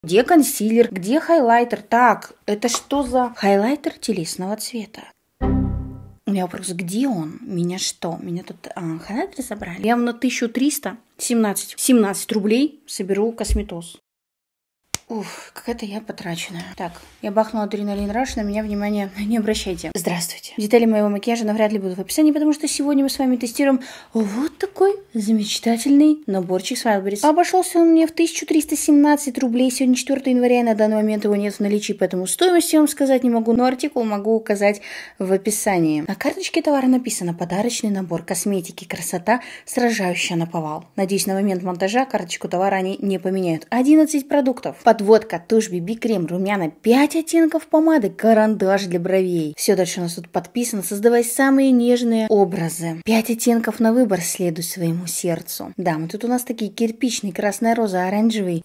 Где консилер? Где хайлайтер? Так, это что за хайлайтер телесного цвета? У меня вопрос, где он? Меня что? Меня тут хайлайтеры забрали? Я на 1317 рублей соберу косметоз. Уф, какая-то я потраченная. Так, я бахнула адреналин раш, на меня внимание не обращайте. Здравствуйте. Детали моего макияжа навряд ли будут в описании, потому что сегодня мы с вами тестируем вот такой замечательный наборчик с Wildberries. Обошелся он мне в 1317 рублей. Сегодня 4 января, и на данный момент его нет в наличии, поэтому стоимость я вам сказать не могу, но артикул могу указать в описании. На карточке товара написано «Подарочный набор косметики, красота, сражающая наповал». Надеюсь, на момент монтажа карточку товара они не поменяют. 11 продуктов. Подводка, тушь, BB-крем, румяна, 5 оттенков помады, карандаш для бровей. Все дальше у нас тут подписано. Создавай самые нежные образы. 5 оттенков на выбор, следуй своему сердцу. Да, мы тут у нас такие кирпичные, красная роза, оранжевый,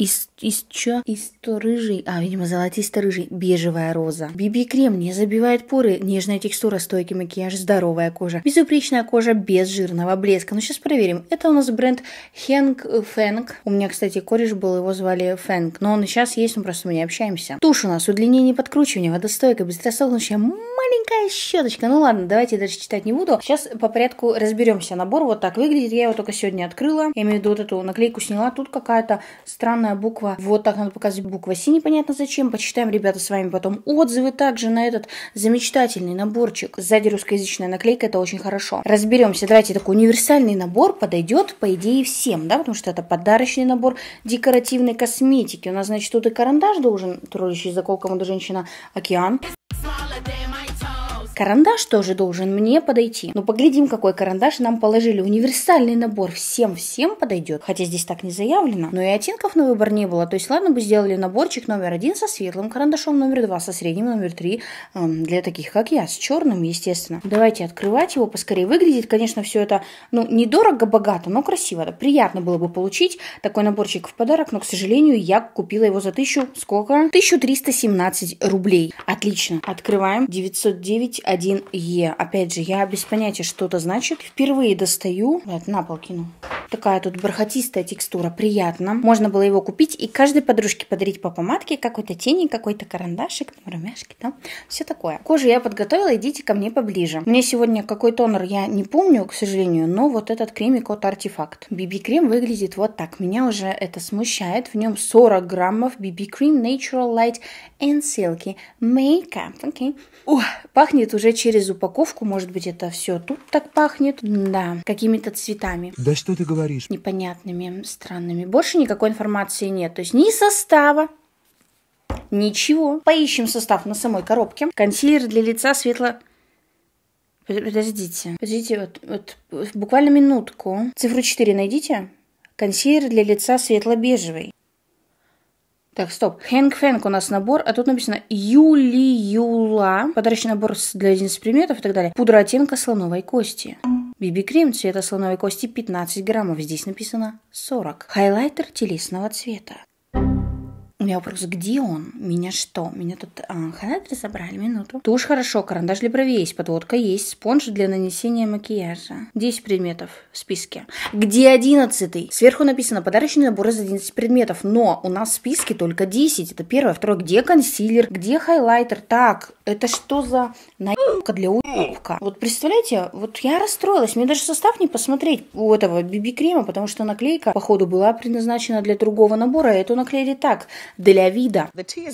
рыжий, видимо, золотисто-рыжий, бежевая роза. BB-крем не забивает поры, нежная текстура, стойкий макияж, здоровая кожа, безупречная кожа без жирного блеска. Ну, сейчас проверим. Это у нас бренд Hank Feng. У меня, кстати, кореш был, его звали Feng, но он и сейчас есть, мы просто не общаемся. Тушь у нас удлинение и подкручивание, водостойкая, быстросохнущая, маленькая щеточка. Ну ладно, давайте дальше читать не буду. Сейчас по порядку разберемся. Набор вот так выглядит. Я его только сегодня открыла. Я имею в виду вот эту наклейку сняла. Тут какая-то странная буква. Вот так надо показывать, буква С. Непонятно зачем. Почитаем, ребята, с вами потом отзывы также на этот замечательный наборчик. Сзади русскоязычная наклейка. Это очень хорошо. Разберемся. Давайте, такой универсальный набор подойдет, по идее, всем, да, потому что это подарочный набор декоративной косметики. У нас, значит, тут и карандаш должен, троллящий заколка мода женщина океан. Карандаш тоже должен мне подойти. Ну, поглядим, какой карандаш нам положили. Универсальный набор всем подойдет. Хотя здесь так не заявлено. Но и оттенков на выбор не было. То есть, ладно бы сделали наборчик номер 1 со светлым карандашом, номер 2 со средним, номер 3 для таких, как я, с черным, естественно. Давайте открывать его поскорее. Выглядит, конечно, все это, недорого-богато, но красиво. Да. Приятно было бы получить такой наборчик в подарок, но, к сожалению, я купила его за 1317 рублей. Отлично. Открываем. 909 1Е. Опять же, я без понятия, что это значит. Впервые достаю. Вот, на пол кину. Такая тут бархатистая текстура. Приятно. Можно было его купить и каждой подружке подарить по помадке, какой-то тени, какой-то карандашик, румяшки, там. Все такое. Кожу я подготовила, идите ко мне поближе. Мне сегодня какой тонер, я не помню, к сожалению, но вот этот кремик от Артефакт. BB-крем выглядит вот так. Меня уже это смущает. В нем 40 граммов BB-крем Natural Light and Silky Makeup. Окей. Пахнет уже через упаковку. Может быть, это все тут так пахнет. Да, какими-то цветами. Да что ты говоришь? Непонятными, странными. Больше никакой информации нет. То есть ни состава, ничего. Поищем состав на самой коробке. Консилер для лица светло... Подождите, вот буквально минутку. Цифру 4 найдите. Консилер для лица светло-бежевый. Так, стоп. Hank Feng у нас набор, а тут написано Юла. Подарочный набор для 11 предметов и так далее. Пудра оттенка слоновой кости. BB-крем цвета слоновой кости 15 граммов. Здесь написано 40. Хайлайтер телесного цвета. У меня вопрос, где он? Меня что? Меня тут хайлайтеры забрали, минуту. Тушь хорошо, карандаш для бровей есть, подводка есть, спонж для нанесения макияжа. 10 предметов в списке. Где 11-й? Сверху написано подарочный набор из 11 предметов, но у нас в списке только 10. Это первое. Второе, где консилер? Где хайлайтер? Так, это что за наебка для уебка? Вот представляете, вот я расстроилась. Мне даже состав не посмотреть у этого BB-крема, потому что наклейка, походу, была предназначена для другого набора, а эту наклеили так. Для вида.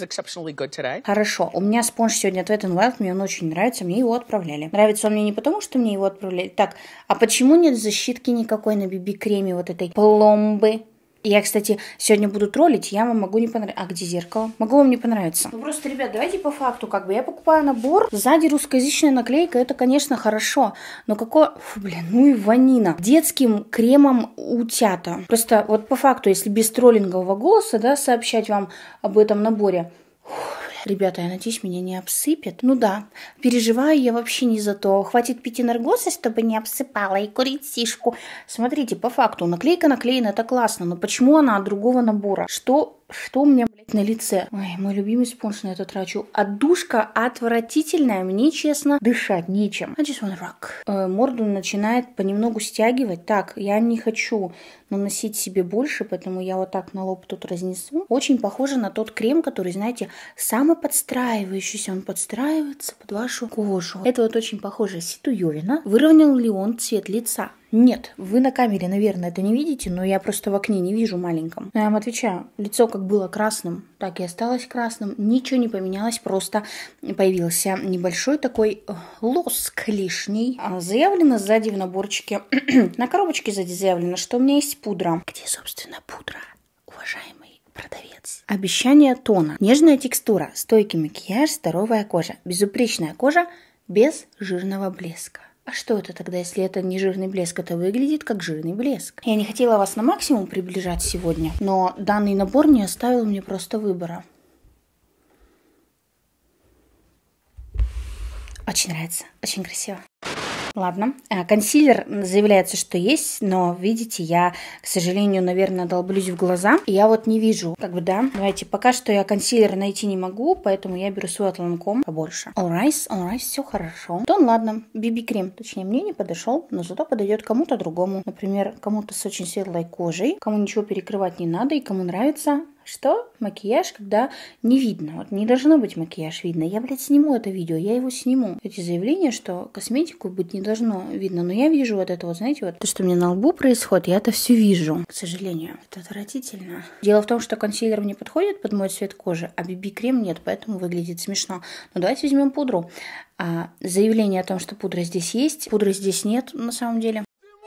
Хорошо, у меня спонж сегодня от Wet n Wild, мне он очень нравится, мне его отправляли. Нравится он мне не потому, что мне его отправляли. Так, а почему нет защитки никакой на BB-креме вот этой пломбы? Я, кстати, сегодня буду троллить, я вам могу не понравиться. А где зеркало? Могу вам не понравиться. Ну просто, ребят, давайте по факту, я покупаю набор, сзади русскоязычная наклейка, это, конечно, хорошо, но ну и ванина. Детским кремом утята. Просто вот по факту, если без троллингового голоса, да, сообщать вам об этом наборе. Ребята, я надеюсь, меня не обсыпят. Ну да, переживаю я вообще не за то. Хватит пить энергоса, чтобы не обсыпала, и курить сишку. Смотрите, по факту, наклейка наклеена, это классно, но почему она от другого набора? Что Что у меня, блядь, на лице? Ой, мой любимый спонж на это трачу. Отдушка отвратительная. Мне, честно, дышать нечем. I just wanna rock. Морду начинает понемногу стягивать. Так, я не хочу наносить себе больше, поэтому я вот так на лоб тут разнесу. Очень похоже на тот крем, который, знаете, самоподстраивающийся. Он подстраивается под вашу кожу. Это вот очень похоже Ситуевина. Выровнял ли он цвет лица? Нет, вы на камере, наверное, это не видите, но я просто в окне не вижу маленьком. Но я вам отвечаю, лицо как было красным, так и осталось красным. Ничего не поменялось, просто появился небольшой такой лоск лишний. Заявлено сзади в наборчике, на коробочке сзади заявлено, что у меня есть пудра. Где, собственно, пудра, уважаемый продавец? Обещание тона. Нежная текстура, стойкий макияж, здоровая кожа, безупречная кожа без жирного блеска. А что это тогда, если это не жирный блеск? Это выглядит как жирный блеск. Я не хотела вас на максимум приближать сегодня, но данный набор не оставил мне просто выбора. Очень нравится, очень красиво. Ладно, консилер заявляется, что есть, но, видите, я, к сожалению, наверное, долблюсь в глаза. И я вот не вижу, как бы, да. Давайте, пока что я консилер найти не могу, поэтому я беру свой Ланком побольше. Alright, все хорошо. Тон, ладно, BB-крем, точнее, мне не подошел, но зато подойдет кому-то другому. Например, кому-то с очень светлой кожей, кому ничего перекрывать не надо и кому нравится... Что? Макияж, когда не видно. Вот не должно быть макияж видно. Я, блядь, сниму это видео, я его сниму. Эти заявления, что косметику быть не должно видно. Но я вижу вот это вот, знаете, вот то, что у меня на лбу происходит, я это все вижу. К сожалению, это отвратительно. Дело в том, что консилер мне подходит под мой цвет кожи, а BB-крем нет, поэтому выглядит смешно. Но давайте возьмем пудру. Заявление о том, что пудра здесь есть, пудры здесь нет на самом деле.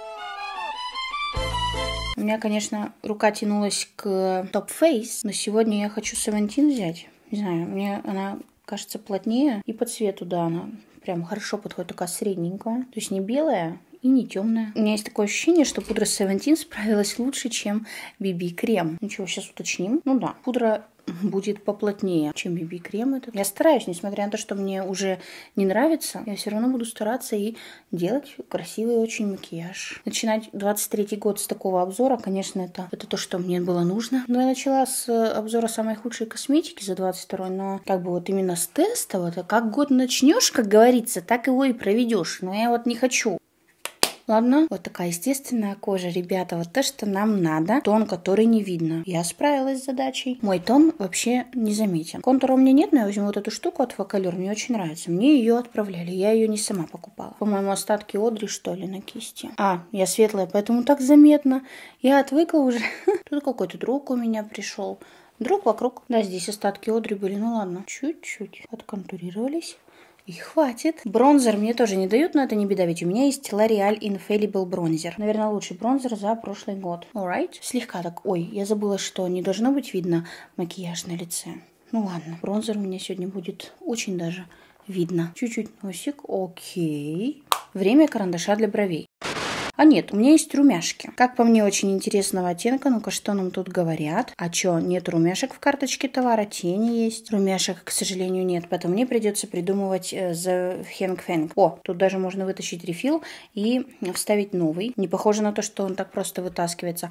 У меня, конечно, рука тянулась к Top Face, но сегодня я хочу Seventeen взять. Не знаю, мне она кажется плотнее. И по цвету, да, она прям хорошо подходит, такая средненькая. То есть не белая и не темная. У меня есть такое ощущение, что пудра Seventeen справилась лучше, чем BB-крем. Ничего, сейчас уточним. Ну да, пудра будет поплотнее, чем BB-крем этот. Я стараюсь, несмотря на то, что мне уже не нравится, я все равно буду стараться и делать красивый очень макияж. Начинать 23-й год с такого обзора, конечно, это то, что мне было нужно. Но я начала с обзора самой худшей косметики за 22-й, но как бы вот именно с теста, вот, как год начнешь, как говорится, так его и проведешь. Но я вот не хочу. Ладно, вот такая естественная кожа, ребята, вот то, что нам надо. Тон, который не видно. Я справилась с задачей. Мой тон вообще не заметен. Контура у меня нет, но я возьму вот эту штуку от Фокалюр, мне очень нравится. Мне ее отправляли, я ее не сама покупала. По-моему, остатки Одри, что ли, на кисти. Я светлая, поэтому так заметно. Я отвыкла уже. Тут какой-то друг у меня пришел. Друг вокруг. Да, здесь остатки Одри были, ну ладно. Чуть-чуть отконтурировались. И хватит. Бронзер мне тоже не дают, но это не беда, ведь у меня есть L'Oreal Infallible бронзер. Наверное, лучший бронзер за прошлый год. Alright. Слегка так. Ой, я забыла, что не должно быть видно макияж на лице. Ну ладно, бронзер у меня сегодня будет очень даже видно. Чуть-чуть носик. Окей. Время карандаша для бровей. Нет, у меня есть румяшки. Как по мне, очень интересного оттенка. Ну-ка, что нам тут говорят? А чё, нет румяшек в карточке товара? Тени есть. Румяшек, к сожалению, нет. Поэтому мне придется придумывать The Hang Fang. Тут даже можно вытащить рефил и вставить новый. Не похоже на то, что он так просто вытаскивается.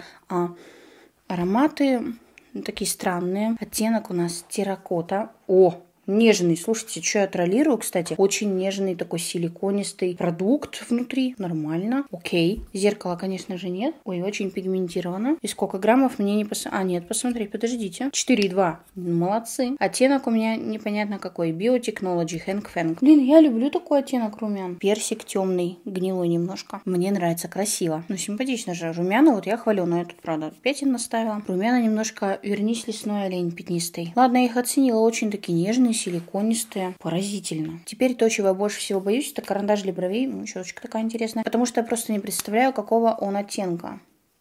Ароматы такие странные. Оттенок у нас терракота. Нежный. Слушайте, что я троллирую, кстати. Очень нежный такой силиконистый продукт внутри. Нормально. Окей. Зеркала, конечно же, нет. Ой, очень пигментировано. И сколько граммов мне не нет, посмотри, подождите. 4,2. Молодцы. Оттенок у меня непонятно какой. Biotechnology Hang Fang. Блин, я люблю такой оттенок румян. Персик темный, гнилой немножко. Мне нравится, красиво. Ну, симпатично же. Румяна вот я хвалю, но я тут, правда, пятен наставила. Румяна немножко вернись лесной олень пятнистый. Ладно, я их оценила. Очень такие нежные, силиконистые. Поразительно. Теперь то, чего я больше всего боюсь, это карандаш для бровей. Щеточка такая интересная. Потому что я просто не представляю, какого он оттенка.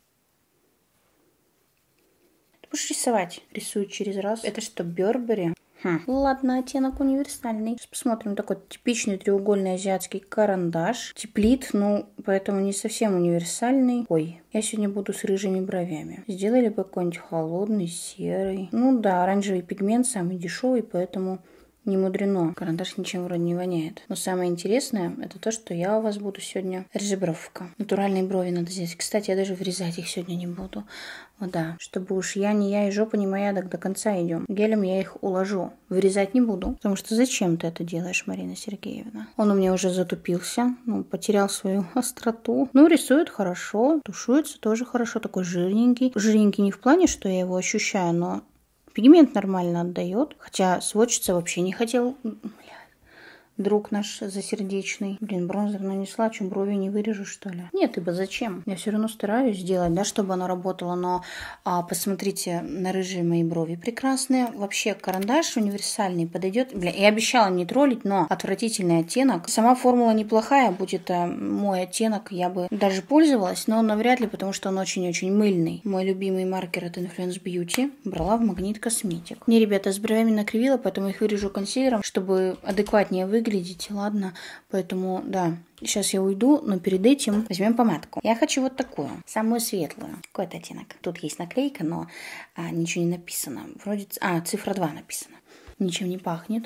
Ты будешь рисовать? Рисую через раз. Это что, Burberry? Ладно, оттенок универсальный. Сейчас посмотрим. Такой типичный треугольный азиатский карандаш. Теплит, поэтому не совсем универсальный. Ой, я сегодня буду с рыжими бровями. Сделали бы какой-нибудь холодный, серый. Ну да, оранжевый пигмент самый дешевый, поэтому Не мудрено. Карандаш ничем вроде не воняет. Но самое интересное, это то, что я у вас буду сегодня режебровка. Натуральные брови надо взять. Кстати, я даже вырезать их сегодня не буду. Вот да, чтобы уж я не я и жопа не моя, так до конца идем. Гелем я их уложу. Вырезать не буду. Потому что зачем ты это делаешь, Марина Сергеевна? Он у меня уже затупился. Потерял свою остроту. Рисует хорошо. Тушуется тоже хорошо. Такой жирненький. Жирненький не в плане, что я его ощущаю, но пигмент нормально отдает. Хотя сводчиться вообще не хотел. Друг наш засердечный. Бронзер нанесла, чем брови не вырежу, что ли? Нет, ибо зачем? Я все равно стараюсь сделать, да, чтобы оно работало, но посмотрите на рыжие мои брови. Прекрасные. Вообще карандаш универсальный подойдет. Я обещала не троллить, но отвратительный оттенок. Сама формула неплохая, будь это мой оттенок, я бы даже пользовалась, но навряд ли, потому что он очень-очень мыльный. Мой любимый маркер от Influence Beauty брала в Магнит Косметик. Мне, ребята, с бровями накривила, поэтому их вырежу консилером, чтобы адекватнее выглядеть. Ладно, поэтому, да, сейчас я уйду, но перед этим возьмем помадку. Я хочу вот такую, самую светлую. Какой это оттенок? Тут есть наклейка, но ничего не написано. Вроде, цифра 2 написана. Ничем не пахнет.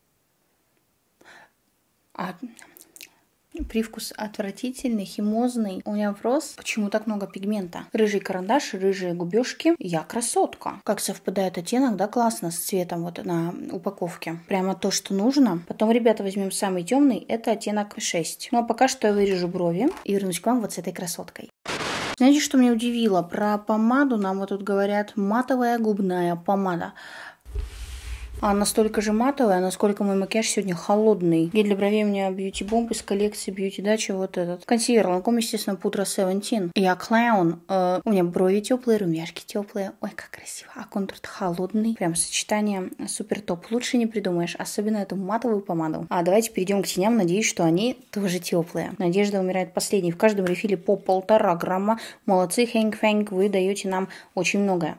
Привкус отвратительный, химозный. У меня вопрос, почему так много пигмента? Рыжий карандаш, рыжие губежки. Я красотка. Как совпадает оттенок, да, классно с цветом вот на упаковке. Прямо то, что нужно. Потом, ребята, возьмем самый темный. Это оттенок 6. Ну, а пока что я вырежу брови и вернусь к вам вот с этой красоткой. Знаете, что меня удивило? Про помаду нам вот тут говорят матовая губная помада. Настолько же матовая, насколько мой макияж сегодня холодный. Гель для бровей у меня Beauty Bomb из коллекции Beauty Dacha, вот этот. Консилер Ланком, естественно, пудра 17. Я клоун. У меня брови теплые, румяшки теплые. Ой, как красиво. А контур холодный. Прям сочетание супер топ. Лучше не придумаешь. Особенно эту матовую помаду. Давайте перейдем к теням. Надеюсь, что они тоже теплые. Надежда умирает последней. В каждом рефиле по 1,5 грамма. Молодцы, Хэнк Фэнк. Вы даете нам очень многое.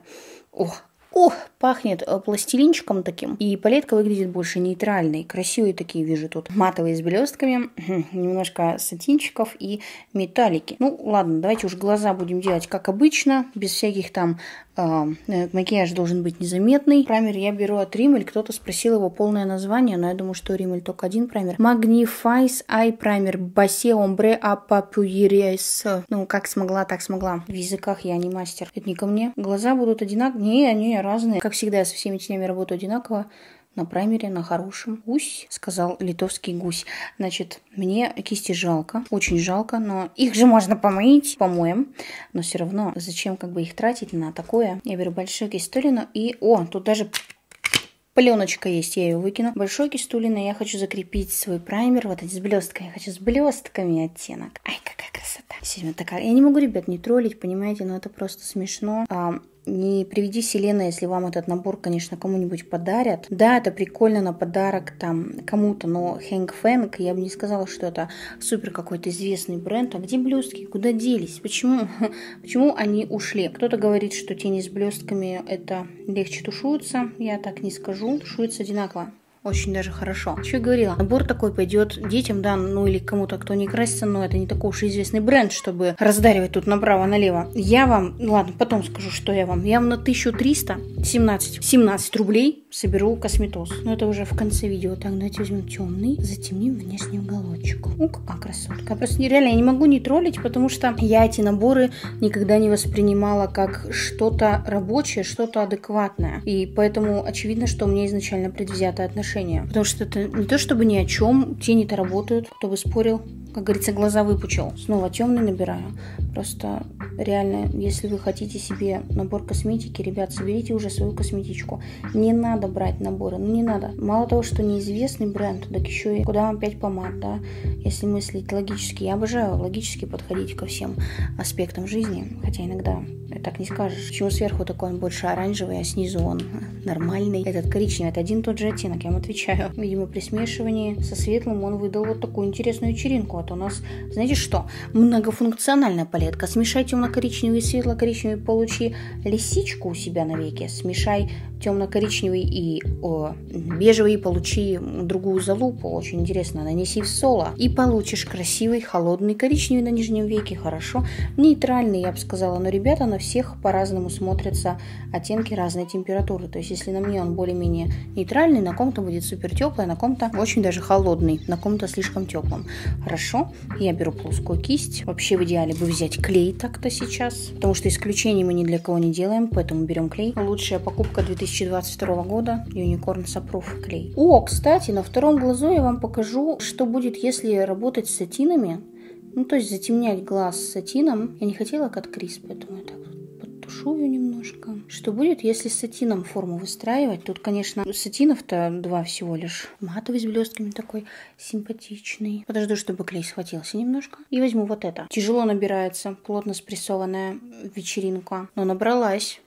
Пахнет пластилинчиком таким. И палетка выглядит больше нейтральной. Красивые такие вижу тут. Матовые с блестками. Немножко сатинчиков и металлики. Ладно, давайте уж глаза будем делать как обычно. Без всяких там... макияж должен быть незаметный. Праймер я беру от Rimmel. Кто-то спросил его полное название, но я думаю, что Rimmel только один праймер. Magnifies Eye Primer Base Ombre Apapuyres. Как смогла, так смогла. В языках я не мастер. Это не ко мне. Глаза будут одинаковые. Не, они разные. Как всегда, я со всеми тенями работаю одинаково. На праймере, на хорошем. Гусь, сказал литовский гусь. Значит, мне кисти жалко, очень жалко, но их же можно помыть, помоем. Но все равно, зачем их тратить на такое? Я беру большую кисть Тулина и... тут даже пленочка есть, я ее выкину. Большой кисть Тулина, я хочу закрепить свой праймер. Вот эти с блестками. Я хочу с блестками оттенок. Ай, какая красота. Сегодня такая... Я не могу, ребят, не троллить, понимаете, но это просто смешно. Не приведи Селена, если вам этот набор, конечно, кому-нибудь подарят. Да, это прикольно на подарок там кому-то, но Хэнк Фэнк, я бы не сказала, что это супер какой-то известный бренд. А где блестки? Куда делись? Почему они ушли? Кто-то говорит, что тени с блестками это легче тушуются. Я так не скажу. Тушуются одинаково. Очень даже хорошо. Что я говорила? Набор такой пойдет детям, да, или кому-то, кто не красится, но это не такой уж известный бренд, чтобы раздаривать тут направо-налево. Я вам, ладно, потом скажу, что я вам на 1317 рублей соберу косметоз. Но это уже в конце видео. Так, давайте возьмем темный, затемним внешний уголочек. Какая красотка. Просто нереально, я не могу не троллить, потому что я эти наборы никогда не воспринимала как что-то рабочее, что-то адекватное. И поэтому очевидно, что у меня изначально предвзятое отношение. Потому что это не то чтобы ни о чем. Тени-то работают. Кто бы спорил. Как говорится, глаза выпучил. Снова темный набираю. Просто реально, если вы хотите себе набор косметики, ребят, соберите уже свою косметичку. Не надо брать наборы. Не надо. Мало того, что неизвестный бренд, так еще и куда вам 5 помад, да? Если мыслить логически. Я обожаю логически подходить ко всем аспектам жизни. Хотя иногда так не скажешь. Почему сверху такой он больше оранжевый, а снизу он нормальный. Этот коричневый. Это один и тот же оттенок, я вам отвечаю. Видимо, при смешивании со светлым он выдал вот такую интересную вечеринку. вот у нас, знаете что, многофункциональная палетка. Смешай темно-коричневый и светло-коричневый, получи лисичку у себя на веке. Смешай темно-коричневый и бежевый, и получи другую залупу. Очень интересно. Нанеси в соло. И получишь красивый, холодный коричневый на нижнем веке. Хорошо. Нейтральный, я бы сказала. Но, ребята, на всех по-разному смотрятся оттенки разной температуры. То есть, если на мне он более-менее нейтральный, на ком-то будет супер теплый, на ком-то очень даже холодный, на ком-то слишком теплым. Хорошо. Я беру плоскую кисть. Вообще, в идеале бы взять клей так-то сейчас. Потому что исключений мы ни для кого не делаем, поэтому берем клей. Лучшая покупка 2022 года. Unicorn Saproof клей. О, кстати, на втором глазу я вам покажу, что будет, если работать с сатинами. Ну, то есть затемнять глаз сатином. Я не хотела Cut Crease, поэтому я так подтушую немножко. Что будет, если с сатином форму выстраивать? Тут, конечно, сатинов-то 2 всего лишь. Матовый с блестками такой симпатичный. Подожду, чтобы клей схватился немножко. И возьму вот это. Тяжело набирается, плотно спрессованная вечеринка. Но набралась.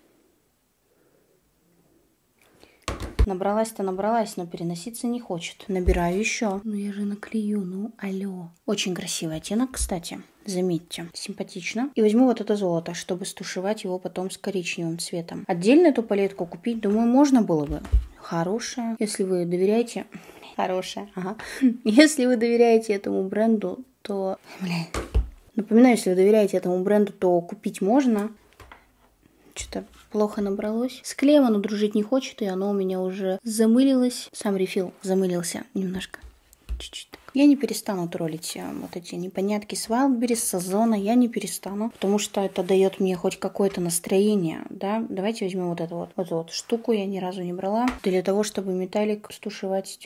Набралась-то набралась, но переноситься не хочет. Набираю еще. Ну я же наклею, ну алло. Очень красивый оттенок, кстати. Заметьте. Симпатично. И возьму вот это золото, чтобы стушевать его потом с коричневым цветом. Отдельно эту палетку купить, думаю, можно было бы. Хорошая. Если вы доверяете... Хорошая, ага. Если вы доверяете этому бренду, то... Напоминаю, если вы доверяете этому бренду, то купить можно. Что-то плохо набралось. С клеем оно дружить не хочет, и оно у меня уже замылилось. Сам рефил замылился немножко. Чуть-чуть так. Я не перестану троллить вот эти непонятки с Wildberries, с Озона. Я не перестану, потому что это дает мне хоть какое-то настроение. Да? Давайте возьмем вот эту вот штуку. Я ни разу не брала. Для того, чтобы металлик стушевать...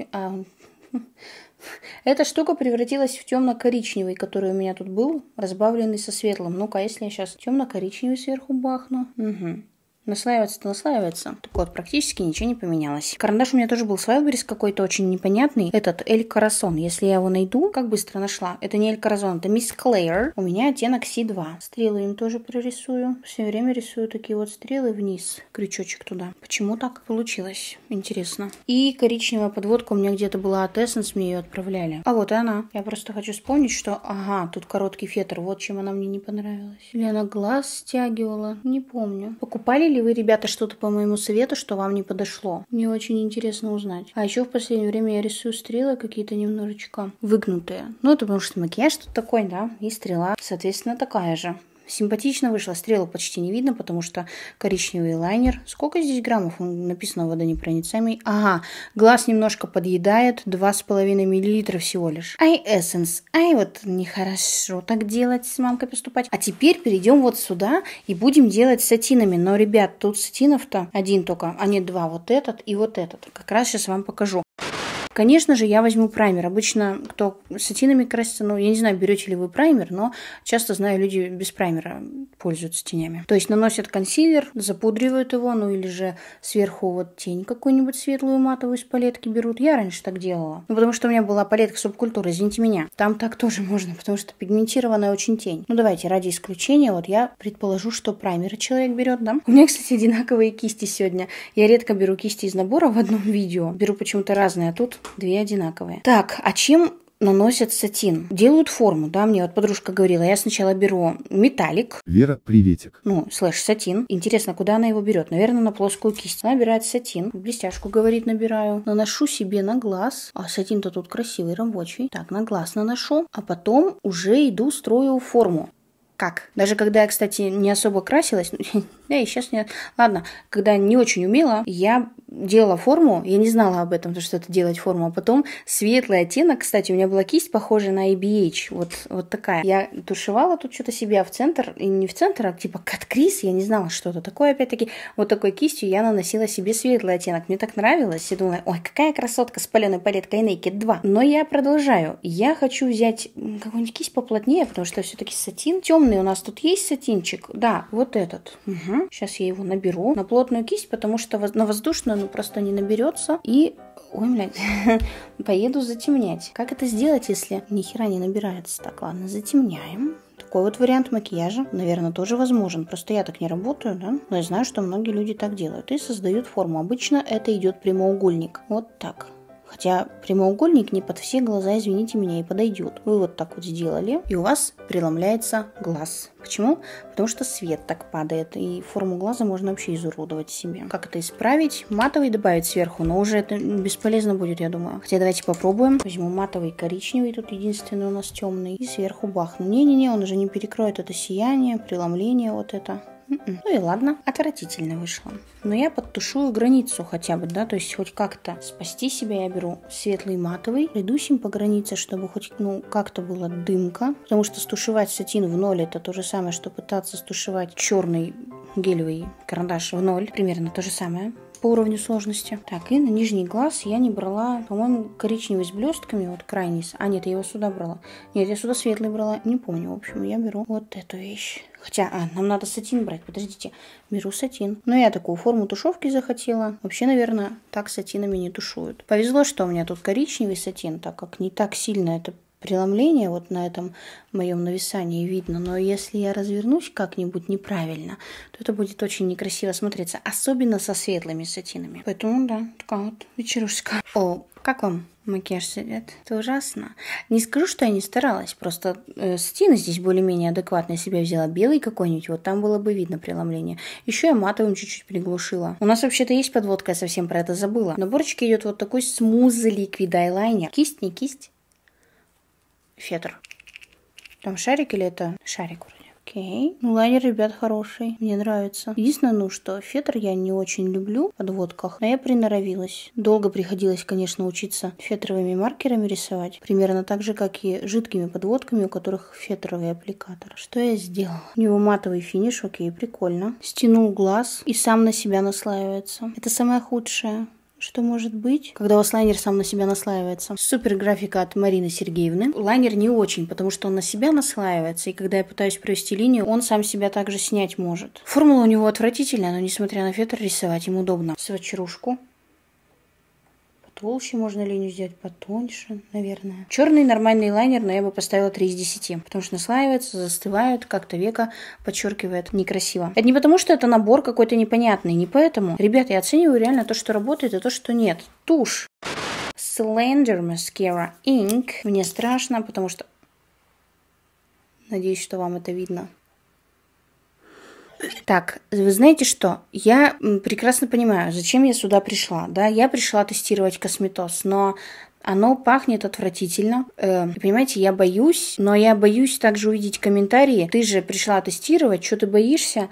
Эта штука превратилась в темно-коричневый, который у меня тут был, разбавленный со светлым. Ну-ка, если я сейчас темно-коричневый сверху бахну. Угу. Наслаивается-то наслаивается. Так вот, практически ничего не поменялось. Карандаш у меня тоже был с Wildberries какой-то очень непонятный. Этот Эль Коразон. Если я его найду, как быстро нашла. Это не Эль Коразон, это Miss Claire. У меня оттенок C2. Стрелы им тоже прорисую. Все время рисую такие вот стрелы вниз. Крючочек туда. Почему так получилось? Интересно. И коричневая подводка у меня где-то была от Essence, мне ее отправляли. А вот и она. Я просто хочу вспомнить, что... Ага, тут короткий фетр. Вот чем она мне не понравилась. Или она глаз стягивала. Не помню. Покупали ли вы, ребята, что-то по моему совету, что вам не подошло? Мне очень интересно узнать. А еще в последнее время я рисую стрелы какие-то немножечко выгнутые. Ну, это потому что макияж тут такой, да, и стрела, соответственно, такая же. Симпатично вышло. Стрелу почти не видно, потому что коричневый лайнер. Сколько здесь граммов? Написано водонепроницаемый. Ага, глаз немножко подъедает. 2,5 мл всего лишь. Ай, Essence. Ай, вот нехорошо так делать, с мамкой поступать. А теперь перейдем вот сюда и будем делать с сатинами. Но, ребят, тут сатинов-то один только, а не два. Вот этот и вот этот. Как раз сейчас вам покажу. Конечно же, я возьму праймер. Обычно, кто сатинами красится, ну, я не знаю, берете ли вы праймер, но часто знаю, люди без праймера пользуются тенями. То есть наносят консилер, запудривают его, ну, или же сверху вот тень какую-нибудь светлую матовую из палетки берут. Я раньше так делала. Ну, потому что у меня была палетка субкультуры, извините меня. Там так тоже можно, потому что пигментированная очень тень. Ну, давайте, ради исключения, вот я предположу, что праймер человек берет, да? У меня, кстати, одинаковые кисти сегодня. Я редко беру кисти из набора в одном видео. Беру почему-то разные, а тут две одинаковые. Так, а чем наносят сатин? Делают форму, да, мне вот подружка говорила, я сначала беру металлик. Вера, приветик. Ну, сатин. Интересно, куда она его берет? Наверное, на плоскую кисть. Она набирает сатин. Блестяшку, говорит, набираю. Наношу себе на глаз. А сатин-то тут красивый, рабочий. Так, на глаз наношу. А потом уже иду, строю форму. Как? Даже когда я, кстати, не особо красилась, да и сейчас не... Ладно, когда не очень умела, я делала форму, я не знала об этом, что это делать форму, а потом светлый оттенок, кстати, у меня была кисть похожая на ABH, вот такая. Я тушевала тут что-то себе в центр, и не в центр, а типа Cut Crease, я не знала, что это такое, опять-таки, вот такой кистью я наносила себе светлый оттенок. Мне так нравилось, я думала, ой, какая красотка с паленой палеткой Naked 2. Но я продолжаю. Я хочу взять какую-нибудь кисть поплотнее, потому что все-таки сатин темный. У нас тут есть сатинчик? Да, вот этот. Угу. Сейчас я его наберу на плотную кисть, потому что на воздушную просто не наберется. И, ой, блядь, поеду затемнять. Как это сделать, если ни хера не набирается? Так, ладно, затемняем. Такой вот вариант макияжа, наверное, тоже возможен. Просто я так не работаю, да? Но я знаю, что многие люди так делают и создают форму. Обычно это идет прямоугольник. Вот так. Хотя прямоугольник не под все глаза, извините меня, и подойдет. Вы вот так вот сделали, и у вас преломляется глаз. Почему? Потому что свет так падает, и форму глаза можно вообще изуродовать себе. Как это исправить? Матовый добавить сверху, но уже это бесполезно будет, я думаю. Хотя давайте попробуем. Возьму матовый коричневый, тут единственный у нас темный, и сверху бахну. Не-не-не, он уже не перекроет это сияние, преломление вот это. Ну и ладно, отвратительно вышло. Но я подтушую границу хотя бы, да, то есть хоть как-то спасти себя я беру светлый матовый, пройдусь им по границе, чтобы хоть, как-то была дымка, потому что стушевать сатин в ноль это то же самое, что пытаться стушевать черный гелевый карандаш в ноль, примерно то же самое по уровню сложности. Так, и на нижний глаз я не брала, по-моему, коричневый с блестками, вот крайний. А, нет, я его сюда брала. Нет, я сюда светлый брала, не помню. В общем, я беру вот эту вещь. Хотя, нам надо сатин брать, подождите. Беру сатин. Но я такую форму тушевки захотела. Вообще, наверное, так сатинами не тушуют. Повезло, что у меня тут коричневый сатин, так как не так сильно это преломление вот на этом моем нависании видно, но если я развернусь как-нибудь неправильно, то это будет очень некрасиво смотреться, особенно со светлыми сатинами. Поэтому, да, такая вот вечерушка. О, как вам макияж сидит? Это ужасно. Не скажу, что я не старалась, просто сатины здесь более-менее адекватно себя взяла. Белый какой-нибудь, вот там было бы видно преломление. Еще я матовым чуть-чуть приглушила. У нас вообще-то есть подводка, я совсем про это забыла. В наборчике идет вот такой смуз ликвид айлайнер. Кисть, не кисть. Фетр. Там шарик или это шарик вроде? Окей. Ну, лайнер, ребят, хороший. Мне нравится. Единственное, что фетр я не очень люблю в подводках, но я приноровилась. Долго приходилось, конечно, учиться фетровыми маркерами рисовать. Примерно так же, как и жидкими подводками, у которых фетровый аппликатор. Что я сделала? У него матовый финиш, окей, прикольно. Стянул глаз и сам на себя наслаивается. Это самое худшее, что может быть, когда у вас лайнер сам на себя наслаивается. Супер графика от Марины Сергеевны. Лайнер не очень, потому что он на себя наслаивается, и когда я пытаюсь провести линию, он сам себя также снять может. Формула у него отвратительная, но несмотря на фетр, рисовать им удобно. Сводчерушку. Толще можно линию сделать, потоньше, наверное. Черный нормальный лайнер, но я бы поставила 3 из 10, потому что наслаивается, застывает, как-то века подчеркивает некрасиво. Это не потому, что это набор какой-то непонятный, не поэтому. Ребята, я оцениваю реально то, что работает, и то, что нет. Тушь. Slender Mascara Ink. Мне страшно, потому что... Надеюсь, что вам это видно. Так, вы знаете что? Я прекрасно понимаю, зачем я сюда пришла. Да, я пришла тестировать косметоз, но оно пахнет отвратительно. Понимаете, я боюсь, но я боюсь также увидеть комментарии. Ты же пришла тестировать, что ты боишься?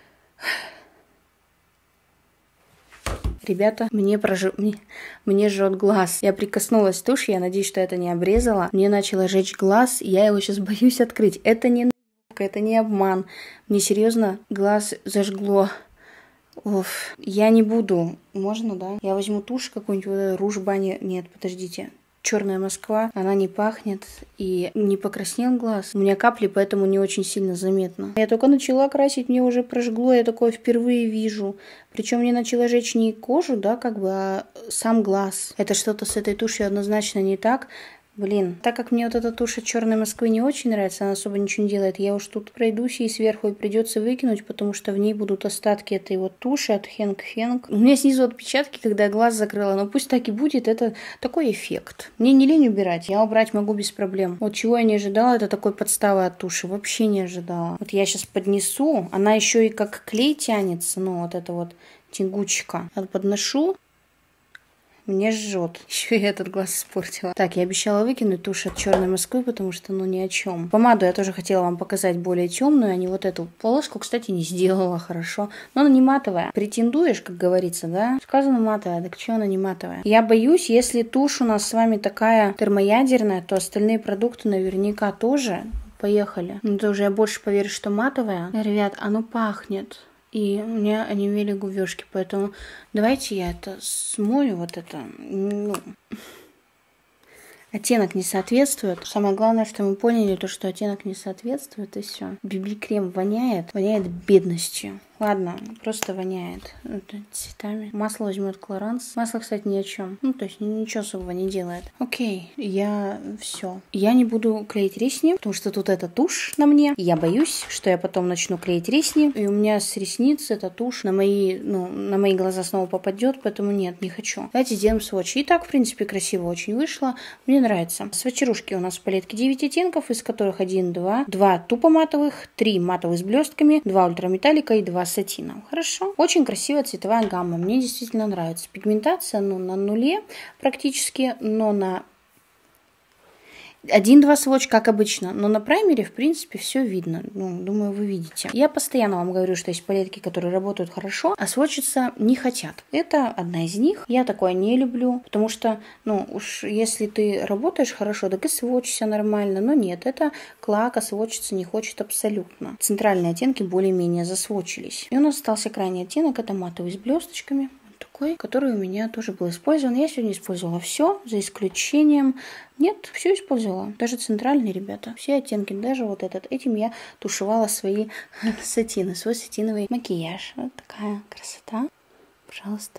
Ребята, мне жжет глаз. Я прикоснулась к туши, я надеюсь, что это не обрезала. Мне начало жечь глаз, и я его сейчас боюсь открыть. Это не обман. Мне серьезно глаз зажгло. Оф. Я не буду. Можно, да? Я возьму тушь какую-нибудь, Руж Бани. Нет, подождите. Черная Москва. Она не пахнет. И не покраснел глаз. У меня капли, поэтому не очень сильно заметно. Я только начала красить, мне уже прожгло. Я такое впервые вижу. Причем мне начало жечь не кожу, да, а сам глаз. Это что-то с этой тушью однозначно не так. Блин, так как мне вот эта тушь от Черной Москвы не очень нравится, она особо ничего не делает, я уж тут пройдусь и сверху и придется выкинуть, потому что в ней будут остатки этой вот туши от Хэнк. У меня снизу отпечатки, когда я глаз закрыла, но пусть так и будет, это такой эффект. Мне не лень убирать, я убрать могу без проблем. Вот чего я не ожидала, это такой подставы от туши, вообще не ожидала. Вот я сейчас поднесу, она еще и как клей тянется, вот это вот тягучка. Подношу. Мне жжет. Еще и этот глаз испортила. Так, я обещала выкинуть тушь от Черной Москвы, потому что, ни о чем. Помаду я тоже хотела вам показать более темную, а не вот эту. Полоску, кстати, не сделала хорошо. Но она не матовая. Претендуешь, как говорится, да? Сказано матовая, так что она не матовая? Я боюсь, если тушь у нас с вами такая термоядерная, то остальные продукты наверняка тоже. Поехали. Это уже я больше поверю, что матовая. Ребят, оно пахнет. И у меня онемели губёшки, поэтому давайте я это смою, вот это, Оттенок не соответствует. Самое главное, что мы поняли, то, что оттенок не соответствует, и все. BB-крем воняет бедностью. Ладно, просто воняет цветами. Масло возьмет Клоранс. Масло, кстати, ни о чем. Ну, то есть ничего особого не делает. Окей, я все. Я не буду клеить ресни, потому что тут эта тушь на мне. Я боюсь, что я потом начну клеить ресни, и у меня с ресниц эта тушь на мои глаза снова попадет, поэтому нет, не хочу. Давайте сделаем сводч. И так, в принципе, красиво очень вышло. Мне нравится. Сводчерушки у нас в палетке 9 оттенков, из которых 2 тупо матовых, 3 матовых с блестками, 2 ультраметаллика и 2 сатина. Хорошо. Очень красивая цветовая гамма. Мне действительно нравится. Пигментация, на нуле практически, но на 1-2 сводч, как обычно, но на праймере, в принципе, все видно. Думаю, вы видите. Я постоянно вам говорю, что есть палетки, которые работают хорошо, а сводчиться не хотят. Это одна из них. Я такое не люблю, потому что, уж если ты работаешь хорошо, так и сводчься нормально. Но нет, это клака сводчиться не хочет абсолютно. Центральные оттенки более-менее засводчились. И у нас остался крайний оттенок, это матовый с блесточками. Такой, который у меня тоже был использован. Я сегодня использовала все, за исключением... Нет, все использовала. Даже центральные, ребята. Все оттенки, даже вот этот. Этим я тушевала свои сатины, свой сатиновый макияж. Вот такая красота. Пожалуйста.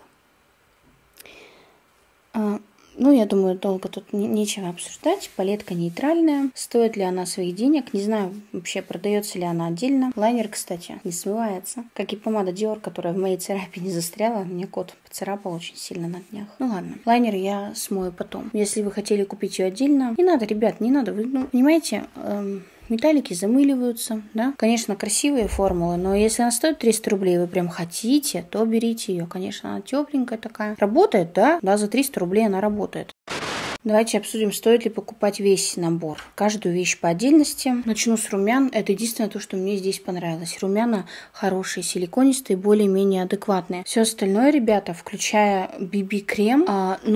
Я думаю, долго тут нечего обсуждать. Палетка нейтральная. Стоит ли она своих денег? Не знаю, вообще продается ли она отдельно. Лайнер, кстати, не смывается. Как и помада Dior, которая в моей царапине застряла. Мне кот поцарапал очень сильно на днях. Ну ладно. Лайнер я смою потом. Если вы хотели купить ее отдельно, не надо, ребят, не надо. Вы, понимаете... Металлики замыливаются, да. Конечно, красивые формулы, но если она стоит 300 рублей, вы прям хотите, то берите ее. Конечно, она тепленькая такая. Работает, да? Да, за 300 рублей она работает. Давайте обсудим, стоит ли покупать весь набор. Каждую вещь по отдельности. Начну с румян. Это единственное то, что мне здесь понравилось. Румяна хорошие, силиконистые, более-менее адекватные. Все остальное, ребята, включая BB-крем,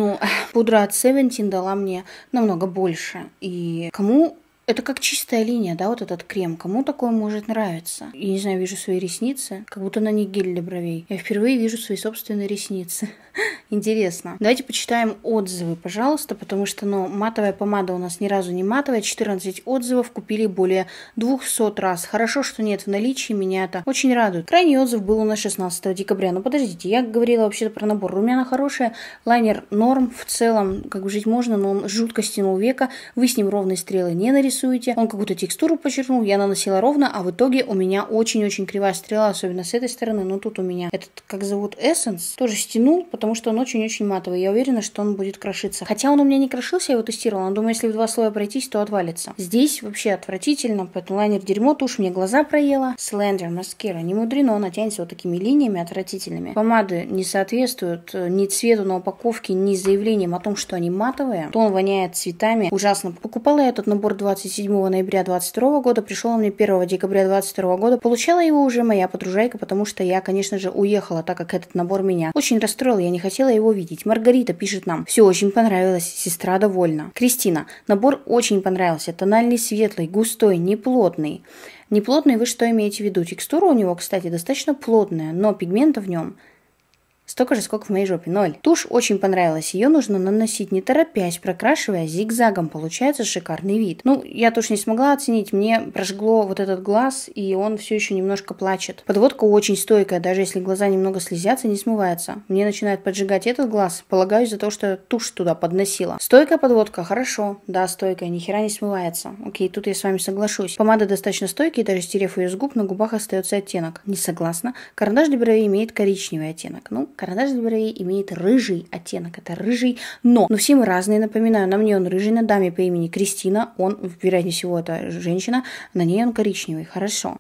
пудра от Seventeen дала мне намного больше. И кому... Это как чистая линия, да, вот этот крем. Кому такое может нравиться? Я не знаю, вижу свои ресницы, как будто на них гель для бровей. Я впервые вижу свои собственные ресницы. Интересно. Давайте почитаем отзывы, пожалуйста, потому что, матовая помада у нас ни разу не матовая. 14 отзывов, купили более 200 раз. Хорошо, что нет в наличии, меня это очень радует. Крайний отзыв был у нас 16 декабря. Подождите, я говорила вообще-то про набор. Румяна хорошая, лайнер норм, в целом, жить можно, но он жутко стянул века. Вы с ним ровные стрелы не нарисуете. Он какую-то текстуру подчеркнул, я наносила ровно, а в итоге у меня очень-очень кривая стрела, особенно с этой стороны. Но тут у меня этот, Essence, тоже стянул, потому что он очень-очень матовый. Я уверена, что он будет крошиться. Хотя он у меня не крошился, я его тестировала, но думаю, если в 2 слоя пройтись, то отвалится. Здесь вообще отвратительно, поэтому лайнер дерьмо, тушь мне глаза проела. Slender маскира, не мудрено, она тянется вот такими линиями отвратительными. Помады не соответствуют ни цвету на упаковке, ни заявлением о том, что они матовые. Тон воняет цветами. Ужасно. Покупала я этот набор 27 ноября 2022 года, пришел он мне 1 декабря 2022 года. Получала его уже моя подружайка, потому что я, конечно же, уехала, так как этот набор меня очень расстроил, я не хотела его видеть. Маргарита пишет нам: все очень понравилось, сестра довольна. Кристина: набор очень понравился, тональный светлый, густой, неплотный. Неплотный вы что имеете в виду? Текстура у него, кстати, достаточно плотная, но пигмента в нем столько же, сколько в моей жопе. 0. Тушь очень понравилась. Ее нужно наносить не торопясь, прокрашивая зигзагом. Получается шикарный вид. Я тушь не смогла оценить. Мне прожгло вот этот глаз, и он все еще немножко плачет. Подводка очень стойкая. Даже если глаза немного слезятся, не смывается. Мне начинает поджигать этот глаз. Полагаю, из-за того, что тушь туда подносила. Стойкая подводка? Хорошо. Да, стойкая. Ни хера не смывается. Окей, тут я с вами соглашусь. Помада достаточно стойкая, и даже стерев ее с губ, на губах остается оттенок. Не согласна. Карандаш для бровей имеет коричневый оттенок. Карандаш для бровей имеет рыжий оттенок. Это рыжий, но все мы разные. Напоминаю, на мне он рыжий, на даме по имени Кристина, он, вероятнее всего, это женщина, на ней он коричневый. Хорошо.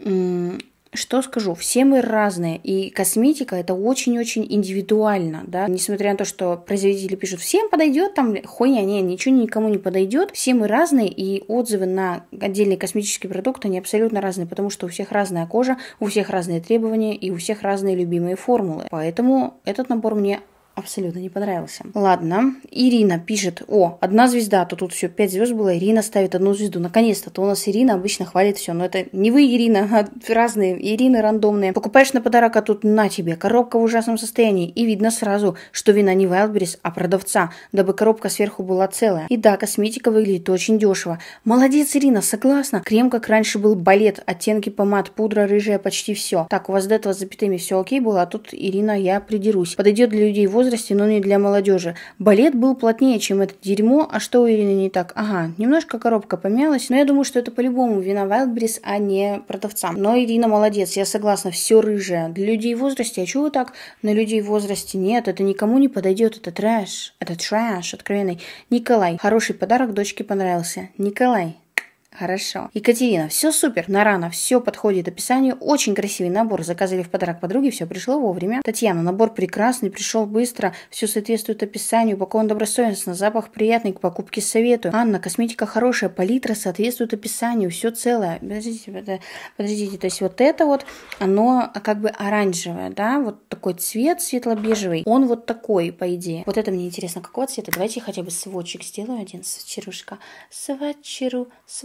Что скажу, все мы разные, и косметика это очень-очень индивидуально, да, несмотря на то, что производители пишут, всем подойдет, там хуйня, ничего никому не подойдет, все мы разные, и отзывы на отдельные косметические продукты, они абсолютно разные, потому что у всех разная кожа, у всех разные требования, и у всех разные любимые формулы, поэтому этот набор мне абсолютно не понравился. Ладно, Ирина пишет, 1 звезда, то тут все 5 звезд было, Ирина ставит 1 звезду. Наконец-то, то у нас Ирина обычно хвалит все, но это не вы, Ирина, а разные Ирины рандомные. Покупаешь на подарок, а тут на тебе, коробка в ужасном состоянии, и видно сразу, что вина не Wildberries, а продавца, дабы коробка сверху была целая. И да, косметика выглядит очень дешево. Молодец, Ирина, согласна. Крем, как раньше был балет, оттенки помад, пудра рыжая, почти все. Так, у вас до этого с запятыми все окей было, а тут, Ирина, я придерусь. Подойдет для людей в возрасте, но не для молодежи. Балет был плотнее, чем это дерьмо. А что у Ирины не так? Ага, немножко коробка помялась, но я думаю, что это по-любому вина Wildberries, а не продавца. Но Ирина молодец, я согласна, все рыжее. Для людей в возрасте, а чего вы так? На людей в возрасте нет, это никому не подойдет, это трэш. Это трэш откровенный. Николай, хороший подарок, дочке понравился. Николай. Хорошо. Екатерина, все супер, на рано, все подходит описанию, очень красивый набор, заказали в подарок подруге, все пришло вовремя. Татьяна, набор прекрасный, пришел быстро, все соответствует описанию, упакован добросовестно, запах приятный, к покупке советую. Анна, косметика хорошая, палитра соответствует описанию, все целое. Подождите, то есть вот это вот, оно как бы оранжевое, да, вот такой цвет светло-бежевый, он вот такой, по идее. Вот это мне интересно, какого цвета? Давайте хотя бы сводчик сделаю один, сводчерушка. Сводчеру.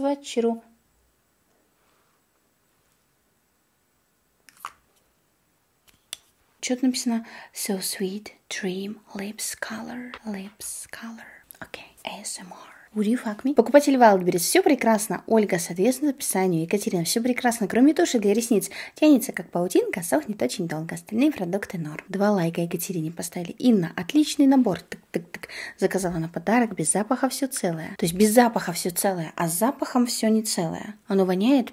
Что-то написано So sweet, dream, lips color. Окей, ASMR. Would you fuck me? Покупатель Wildberries, все прекрасно. Ольга, соответственно описанию. Екатерина, все прекрасно, кроме туши для ресниц. Тянется как паутинка, сохнет очень долго. Остальные продукты норм. 2 лайка Екатерине поставили. Инна, отличный набор. Тык-тык-тык. Заказала на подарок, без запаха все целое. То есть без запаха все целое, а с запахом все не целое. Оно воняет.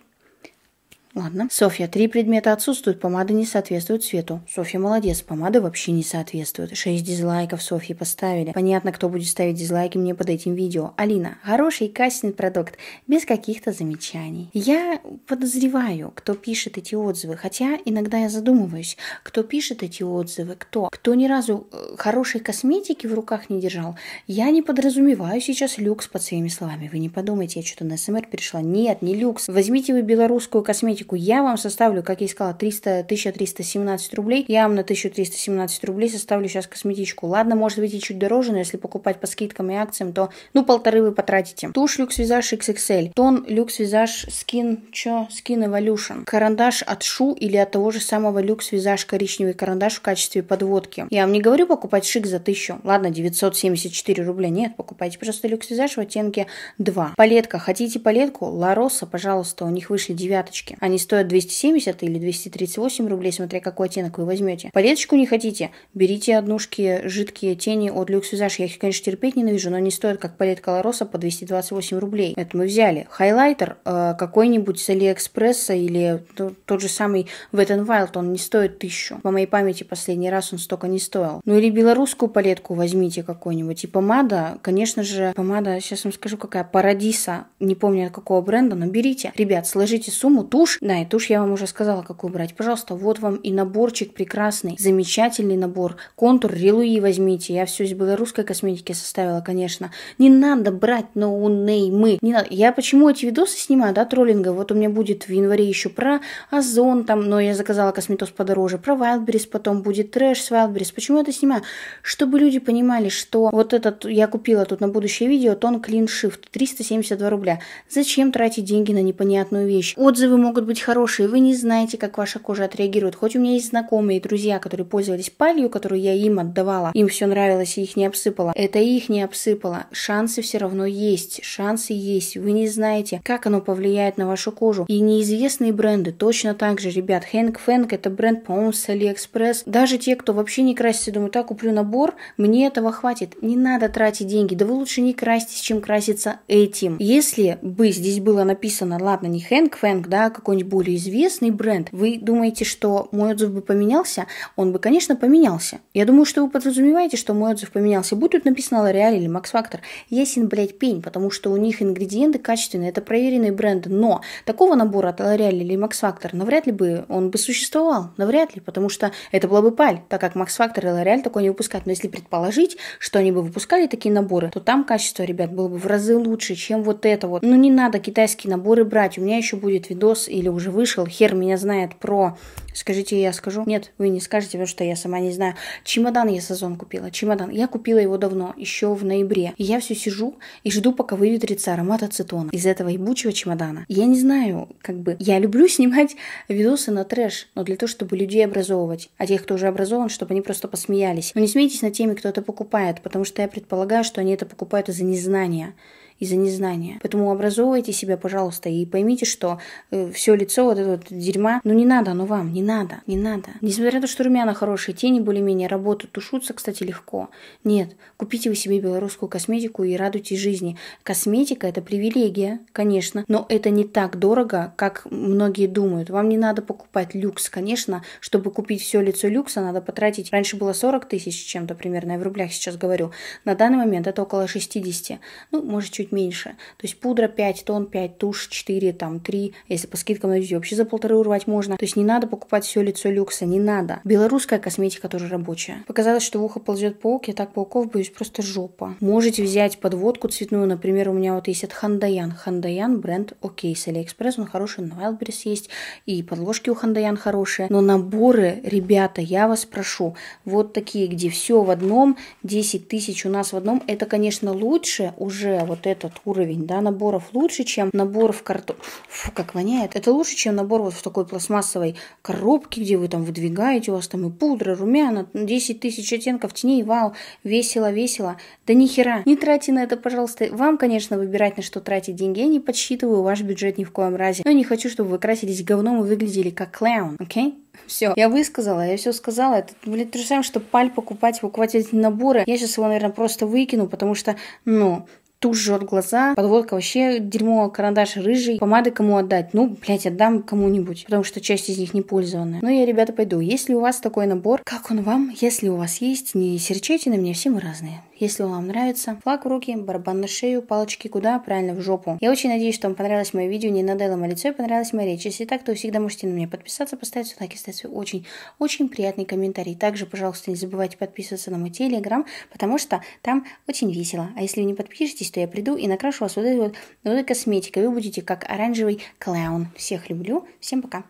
Ладно. Софья, 3 предмета отсутствуют, помада не соответствует цвету. Софья молодец, помада вообще не соответствует. 6 дизлайков Софье поставили. Понятно, кто будет ставить дизлайки мне под этим видео. Алина, хороший качественный продукт, без каких-то замечаний. Я подозреваю, кто пишет эти отзывы, хотя иногда я задумываюсь, кто пишет эти отзывы, кто ни разу хорошей косметики в руках не держал. Я не подразумеваю сейчас люкс под своими словами. Вы не подумайте, я что-то на СМР перешла. Нет, не люкс. Возьмите вы белорусскую косметику. Я вам составлю, как я и сказала, 1317 рублей. Я вам на 1317 рублей составлю сейчас косметичку. Ладно, может быть и чуть дороже, но если покупать по скидкам и акциям, то 1,5 вы потратите. Тушь Люкс Визаж XXL. Тон Люкс Визаж Skin Evolution. Карандаш от Шу или от того же самого Люкс Визаж коричневый карандаш в качестве подводки. Я вам не говорю покупать шик за 1000. Ладно, 974 рубля. Нет, покупайте, пожалуйста, Люкс Визаж в оттенке 2. Палетка. Хотите палетку? Ла Росса, пожалуйста, у них вышли 9. Они стоят 270 или 238 рублей, смотря какой оттенок вы возьмете. Палеточку не хотите? Берите однушки жидкие тени от Luxe Visage. Я их, конечно, терпеть ненавижу, но они стоят как палетка Ла Росса по 228 рублей. Это мы взяли. Хайлайтер какой-нибудь с Алиэкспресса или тот же самый Wet n Wild, он не стоит 1000. По моей памяти последний раз он столько не стоил. Ну или белорусскую палетку возьмите какую-нибудь. И помада, конечно же, помада, сейчас вам скажу какая, Парадиса, не помню от какого бренда, но берите. Ребят, сложите сумму, тушь. Да, и тушь я вам уже сказала, какую брать. Пожалуйста, вот вам и наборчик прекрасный, замечательный набор. Контур Релуи возьмите. Я все из белорусской косметики составила, конечно. Не надо брать ноунеймы. Не надо. Я почему эти видосы снимаю, да, троллинга? Вот у меня будет в январе еще про Озон, там, но я заказала косметоз подороже. Про Wildberries потом будет трэш с Wildberries. Почему я это снимаю? Чтобы люди понимали, что вот этот, я купила тут на будущее видео, тон Clean Shift, 372 рубля. Зачем тратить деньги на непонятную вещь? Отзывы могут быть хорошие, вы не знаете, как ваша кожа отреагирует. Хоть у меня есть знакомые и друзья, которые пользовались палью, которую я им отдавала, им все нравилось и их не обсыпало. Это их не обсыпало. Шансы все равно есть. Шансы есть. Вы не знаете, как оно повлияет на вашу кожу. И неизвестные бренды точно так же, ребят. Hank Fang это бренд, по-моему, с AliExpress. Даже те, кто вообще не красится, думают, так, куплю набор, мне этого хватит. Не надо тратить деньги. Да вы лучше не красьтесь, чем краситься этим. Если бы здесь было написано, ладно, не Hank Fang, да, какой-нибудь более известный бренд, вы думаете, что мой отзыв бы поменялся? Он бы, конечно, поменялся. Я думаю, что вы подразумеваете, что мой отзыв поменялся. Будь тут написано L'Oréal или Max Factor, ясен, блядь, пень, потому что у них ингредиенты качественные, это проверенные бренды, но такого набора от L'Oréal или Max Factor навряд ли бы он бы существовал, навряд ли, потому что это была бы паль, так как Max Factor и L'Oréal такое не выпускают. Но если предположить, что они бы выпускали такие наборы, то там качество, ребят, было бы в разы лучше, чем вот это вот. Ну не надо китайские наборы брать, у меня еще будет видос и или уже вышел, хер меня знает про... Скажите, я скажу? Нет, вы не скажете, потому что я сама не знаю. Чемодан я с Озон купила. Чемодан. Я купила его давно, еще в ноябре. И я все сижу и жду, пока выветрится аромат ацетона из этого ебучего чемодана. Я не знаю, я люблю снимать видосы на трэш, но для того, чтобы людей образовывать. А тех, кто уже образован, чтобы они просто посмеялись. Но не смейтесь над теми, кто это покупает, потому что я предполагаю, что они это покупают из-за незнания. Поэтому образовывайте себя, пожалуйста, и поймите, что все лицо вот это вот дерьма, не надо оно вам, не надо. Несмотря на то, что румяна хорошие, тени более-менее работают, тушутся, кстати, легко. Нет, купите вы себе белорусскую косметику и радуйтесь жизни. Косметика – это привилегия, конечно, но это не так дорого, как многие думают. Вам не надо покупать люкс, конечно, чтобы купить все лицо люкса, надо потратить, раньше было 40 тысяч чем-то примерно, я в рублях сейчас говорю, на данный момент это около 60, может чуть меньше. То есть пудра 5, тон 5, тушь 4, 3, если по скидкам найдете, вообще за 1,5 урвать можно. То есть не надо покупать все лицо люкса, не надо. Белорусская косметика тоже рабочая. Показалось, что в ухо ползет паук, я так пауков боюсь, просто жопа. Можете взять подводку цветную, например, у меня вот есть от Хандаян. Хандаян бренд окей, с Алиэкспресс он хороший, на Wildberries есть, и подложки у Хандаян хорошие. Но наборы, ребята, я вас прошу, вот такие, где все в одном, 10 тысяч у нас в одном, это, конечно, лучше уже вот этот уровень, наборов лучше, чем набор в картон. Фу, как воняет. Это лучше, чем набор вот в такой пластмассовой коробке, где вы там выдвигаете, у вас там и пудра, румяна, 10 тысяч оттенков теней, вау, весело. Да нихера. Не тратьте на это, пожалуйста. Вам, конечно, выбирать, на что тратить деньги. Я не подсчитываю ваш бюджет ни в коем разе. Но я не хочу, чтобы вы красились говном и выглядели как клоун, окей? Все, я высказала, я все сказала. Это, то же самое, что паль покупать эти наборы. Я сейчас его, наверное, просто выкину, потому что, тушь жжет глаза, подводка вообще дерьмо, карандаш рыжий, помады кому отдать? Отдам кому-нибудь, потому что часть из них не пользованная. Я, ребята, пойду. Если у вас такой набор, как он вам? Если у вас есть, не серчайте на меня, все мы разные. Если он вам нравится, флаг в руки, барабан на шею, палочки куда? Правильно, в жопу. Я очень надеюсь, что вам понравилось мое видео, не надоело мое лицо и понравилась моя речь. Если так, то вы всегда можете на меня подписаться, поставить лайк и ставить свой очень приятный комментарий. Также, пожалуйста, не забывайте подписываться на мой телеграм, потому что там очень весело. А если вы не подпишетесь, то я приду и накрашу вас вот этой косметикой. Вы будете как оранжевый клоун. Всех люблю. Всем пока.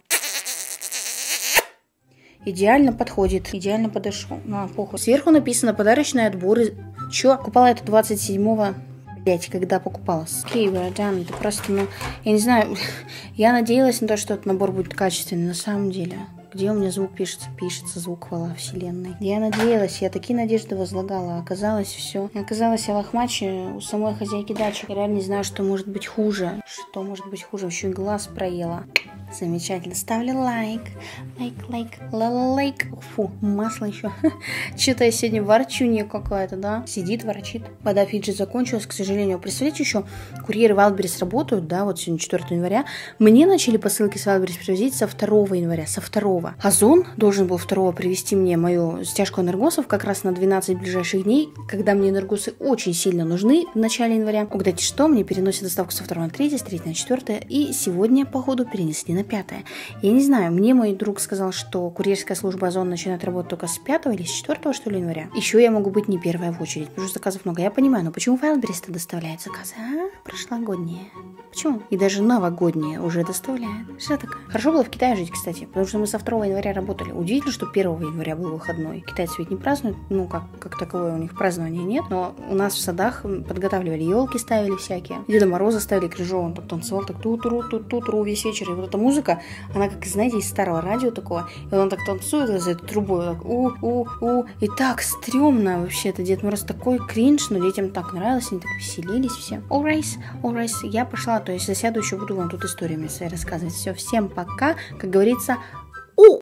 Идеально подходит. Идеально подошел. Похуй. Сверху написано подарочные отборы. Чё? Купала это 27-го. Когда покупалась. Окей, братан, это просто, я не знаю. Я надеялась на то, что этот набор будет качественный. На самом деле. Где у меня звук пишется? Пишется звук хвала вселенной. Я надеялась, я такие надежды возлагала, а оказалось все. Оказалось, я лохмаче у самой хозяйки дачи. Я реально не знаю, что может быть хуже. Что может быть хуже? Еще и глаз проела. Замечательно. Ставлю лайк. Лайк. Фу, масло еще. Что-то я сегодня ворчунья какая-то, да? Сидит, ворчит. Вода Фиджи закончилась, к сожалению. Представляете, еще курьеры Wildberries работают, да, вот сегодня 4 января. Мне начали посылки с Wildberries привозить со 2 января, со 2. Озон должен был 2 привезти мне мою стяжку энергосов как раз на 12 ближайших дней, когда мне энергосы очень сильно нужны в начале января. Угадайте что, мне переносят доставку со 2 на 3, с 3 на 4, и сегодня, походу, перенесли на 5. Я не знаю, мне мой друг сказал, что курьерская служба Озон начинает работать только с 5 или с 4, что ли, января. Еще я могу быть не первая в очередь, потому что заказов много. Я понимаю, но почему Wildberries-то доставляет заказы? Прошлогодние. Почему? И даже новогодние уже доставляют. Что такое? Хорошо было в Китае жить, кстати, потому что мы со 2 января работали. Удивительно, что 1 января был выходной. Китайцы ведь не празднуют, как таковое у них празднования нет, но у нас в садах подготавливали елки, ставили всякие. Деда Мороза ставили крыжового, он так танцевал, так тут-ру весь вечер. И вот эта музыка, она как, знаете, из старого радио такого, и он так танцует за этой трубой, так и так стрёмно вообще. Это Дед Мороз такой кринж, но детям так нравилось, они так веселились все. All right, я пошла, то есть засяду, еще буду вам тут историями свои рассказывать. Все, всем пока, как говорится,